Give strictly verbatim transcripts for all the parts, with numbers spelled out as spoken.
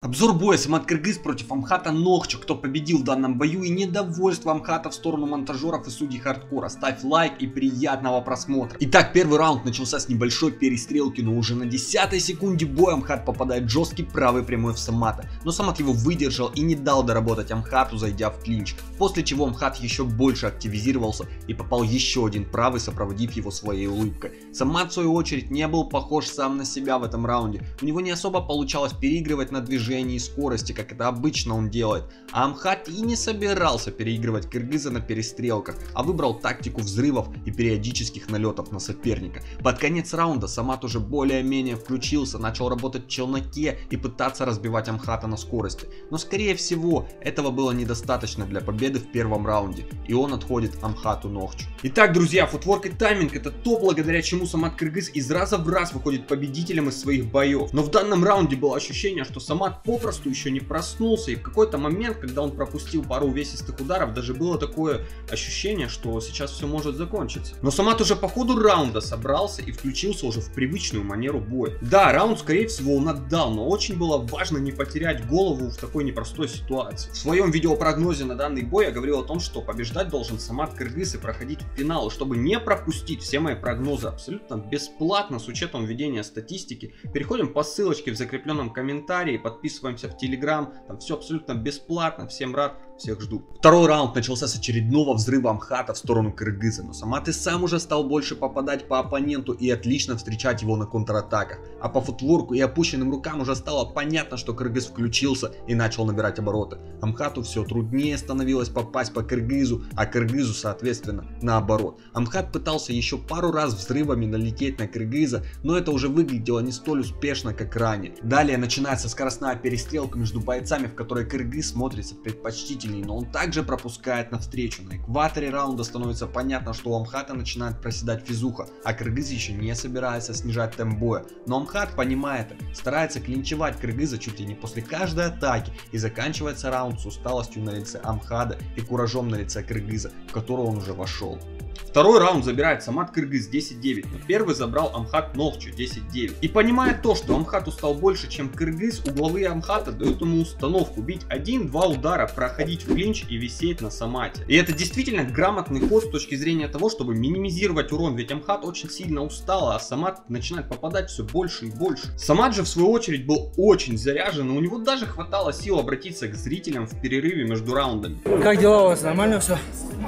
Обзор боя Самат Кыргыз против Амхата Нохчо. Кто победил в данном бою и недовольство Амхата в сторону монтажеров и судей хардкора. Ставь лайк и приятного просмотра. Итак, первый раунд начался с небольшой перестрелки, но уже на десятой секунде боя Амхат попадает жесткий правый прямой в Самата. Но Самат его выдержал и не дал доработать Амхату, зайдя в клинч. После чего Амхат еще больше активизировался и попал еще один правый, сопроводив его своей улыбкой. Самат в свою очередь не был похож сам на себя в этом раунде. У него не особо получалось переигрывать на движение и скорости, как это обычно он делает. А Амхат и не собирался переигрывать кыргыза на перестрелках, а выбрал тактику взрывов и периодических налетов на соперника. Под конец раунда Самат уже более-менее включился, начал работать в челноке и пытаться разбивать Амхата на скорости. Но скорее всего этого было недостаточно для победы в первом раунде, и он отходит Амхату Нохчо. Итак, друзья, футворк и тайминг — это то, благодаря чему Самат Кыргыз из раза в раз выходит победителем из своих боев. Но в данном раунде было ощущение, что Самат попросту еще не проснулся, и в какой-то момент, когда он пропустил пару увесистых ударов, даже было такое ощущение, что сейчас все может закончиться. Но Самат уже по ходу раунда собрался и включился уже в привычную манеру боя. Да, раунд скорее всего он отдал, но очень было важно не потерять голову в такой непростой ситуации. В своем видеопрогнозе на данный бой я говорил о том, что побеждать должен Самат Кыргыз и проходить в финал. И чтобы не пропустить все мои прогнозы абсолютно бесплатно с учетом введения статистики, переходим по ссылочке в закрепленном комментарии, подписываемся в Телеграм, там все абсолютно бесплатно, всем рад, всех жду. Второй раунд начался с очередного взрыва Амхата в сторону кыргыза, но Самат и сам уже стал больше попадать по оппоненту и отлично встречать его на контратаках. А по футворку и опущенным рукам уже стало понятно, что кыргыз включился и начал набирать обороты. Амхату все труднее становилось попасть по кыргызу, а кыргызу соответственно наоборот. Амхат пытался еще пару раз взрывами налететь на кыргыза, но это уже выглядело не столь успешно, как ранее. Далее начинается скоростная перестрелка между бойцами, в которой кыргыз смотрится предпочтительнее, но он также пропускает навстречу. На экваторе раунда становится понятно, что у Амхата начинает проседать физуха, а кыргыз еще не собирается снижать темп боя. Но Амхат, понимая это, старается клинчевать кыргыза чуть ли не после каждой атаки, и заканчивается раунд с усталостью на лице Амхата и куражом на лице кыргыза, в которого он уже вошел. Второй раунд забирает Самат Кыргыз десять девять, но первый забрал Амхат Нохчо десять девять. И понимая то, что Амхат устал больше, чем кыргыз, угловые Амхата дают ему установку бить один-два удара, проходить в клинч и висеть на Самате. И это действительно грамотный ход с точки зрения того, чтобы минимизировать урон, ведь Амхат очень сильно устал, а Самат начинает попадать все больше и больше. Самат же в свою очередь был очень заряжен, и у него даже хватало сил обратиться к зрителям в перерыве между раундами. Как дела у вас? Нормально все?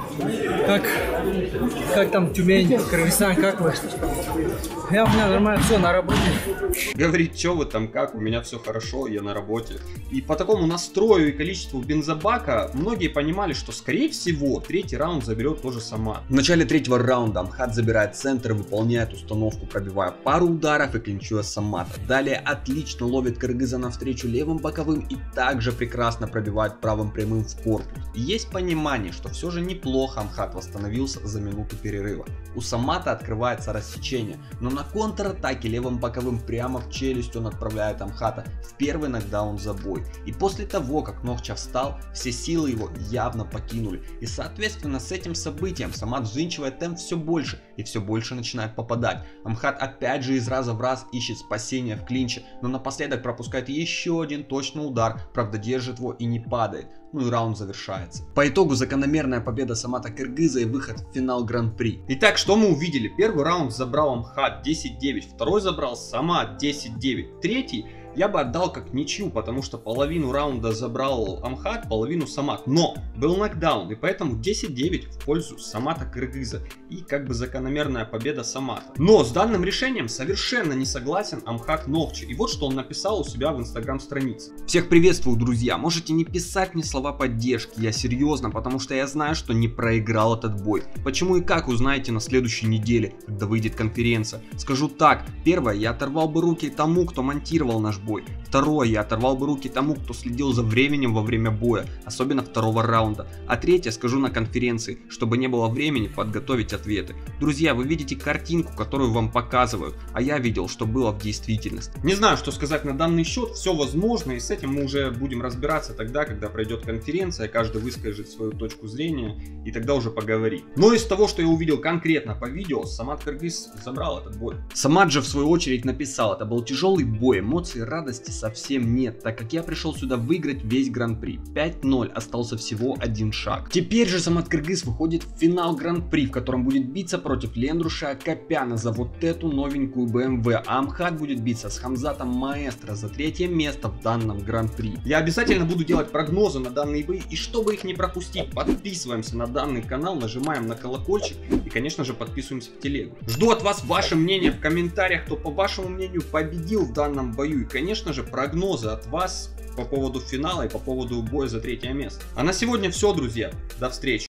Как, как там Тюмень, Кыргызстан, как вы? Я, у меня нормально все, на работе. Говорит, что вы там, как, у меня все хорошо, я на работе. И по такому настрою и количеству бензобака многие понимали, что скорее всего третий раунд заберет тоже Самат. В начале третьего раунда Амхат забирает центр и выполняет установку, пробивая пару ударов и клинчуя Самата. Далее отлично ловит кыргыза навстречу левым боковым и также прекрасно пробивает правым прямым в корпус. И есть понимание, что все же неплохо Амхат восстановился за минуту перерыва. У Самата открывается рассечение, но на контратаке левым боковым прямо в челюсть он отправляет Амхата в первый нокдаун за бой. И после того, как Нохчо встал, все силы его явно покинули. И соответственно с этим событием Самат взвинчивает темп все больше и все больше начинает попадать. Амхат опять же из раза в раз ищет спасения в клинче, но напоследок пропускает еще один точный удар, правда держит его и не падает. Ну и раунд завершается. По итогу закономерная победа Самата Кыргыза и выход в финал Гран-при. Итак, что мы увидели? Первый раунд забрал Амхат десять девять, второй забрал Самат десять девять, третий я бы отдал как ничью, потому что половину раунда забрал Амхат, половину Самат. Но был нокдаун, и поэтому десять девять в пользу Самата Кыргыза. И как бы закономерная победа Самата. Но с данным решением совершенно не согласен Амхат Нохчо. И вот что он написал у себя в инстаграм странице. Всех приветствую, друзья. Можете не писать мне слова поддержки, я серьезно, потому что я знаю, что не проиграл этот бой. Почему и как узнаете на следующей неделе, когда выйдет конференция. Скажу так. Первое, я оторвал бы руки тому, кто монтировал наш бой. Второе, я оторвал бы руки тому, кто следил за временем во время боя, особенно второго раунда. А третье, скажу на конференции, чтобы не было времени подготовить ответы. Друзья, вы видите картинку, которую вам показывают, а я видел, что было в действительности. Не знаю, что сказать на данный счет, все возможно, и с этим мы уже будем разбираться тогда, когда пройдет конференция, каждый выскажет свою точку зрения, и тогда уже поговорим. Но из того, что я увидел конкретно по видео, Самат Кыргыз забрал этот бой. Самат же в свою очередь написал: это был тяжелый бой, эмоции, радости, совсем нет, так как я пришел сюда выиграть весь гран-при. пять ноль, остался всего один шаг. Теперь же Самат Кыргыз выходит в финал гран-при, в котором будет биться против Лендруша Акопяна за вот эту новенькую бэ эм вэ. А Амхат будет биться с Хамзатом Маэстро за третье место в данном гран-при. Я обязательно буду делать прогнозы на данные бои, и чтобы их не пропустить, подписываемся на данный канал, нажимаем на колокольчик и, конечно же, подписываемся в телегу. Жду от вас ваше мнение в комментариях, кто по вашему мнению победил в данном бою, и, конечно же, прогнозы от вас по поводу финала и по поводу боя за третье место. А на сегодня все, друзья. До встречи.